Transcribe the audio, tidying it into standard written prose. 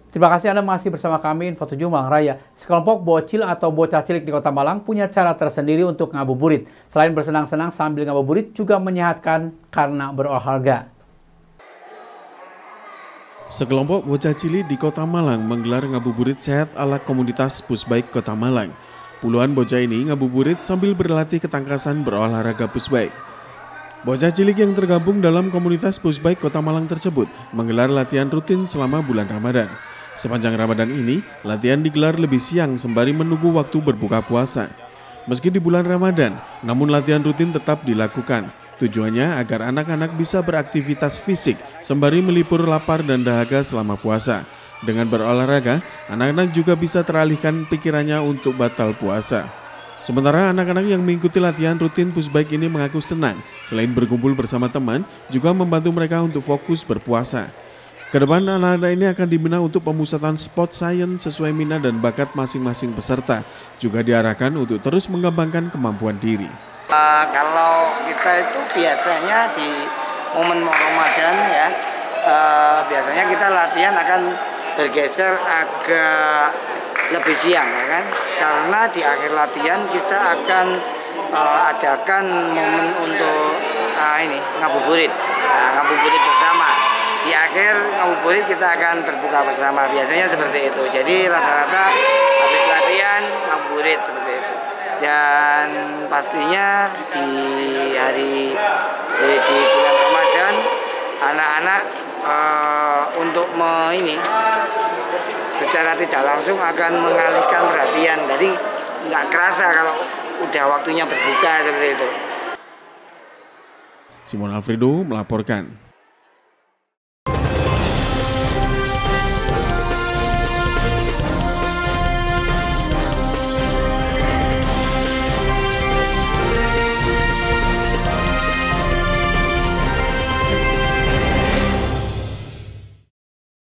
Terima kasih Anda masih bersama kami Info 7 Malang Raya. Sekelompok bocil atau bocah cilik di Kota Malang punya cara tersendiri untuk ngabuburit. Selain bersenang-senang sambil ngabuburit juga menyehatkan karena berolahraga. Sekelompok bocah cilik di Kota Malang menggelar ngabuburit sehat ala komunitas Pusbaik Kota Malang. Puluhan bocah ini ngabuburit sambil berlatih ketangkasan berolahraga Pusbaik. Bocah cilik yang tergabung dalam komunitas Pusbaik Kota Malang tersebut menggelar latihan rutin selama bulan Ramadan. Sepanjang Ramadan ini, latihan digelar lebih siang sembari menunggu waktu berbuka puasa. Meski di bulan Ramadan, namun latihan rutin tetap dilakukan. Tujuannya agar anak-anak bisa beraktivitas fisik sembari melipur lapar dan dahaga selama puasa. Dengan berolahraga, anak-anak juga bisa teralihkan pikirannya untuk batal puasa. Sementara anak-anak yang mengikuti latihan rutin Pusbaik ini mengaku senang. Selain berkumpul bersama teman, juga membantu mereka untuk fokus berpuasa. Kedepan anak-anak ini akan dibina untuk pemusatan sport science sesuai minat dan bakat masing-masing peserta. Juga diarahkan untuk terus mengembangkan kemampuan diri. Kalau kita itu biasanya di momen Ramadan ya, biasanya kita latihan akan bergeser agak lebih siang ya kan. Karena di akhir latihan kita akan adakan momen untuk ngabuburit, ngabuburit bersama. Di akhir ngabuburit kita akan berbuka bersama, biasanya seperti itu. Jadi rata-rata habis latihan ngabuburit seperti itu. Dan pastinya di bulan Ramadan anak-anak untuk secara tidak langsung akan mengalihkan perhatian. Jadi nggak kerasa kalau udah waktunya berbuka seperti itu. Simon Alfredo melaporkan.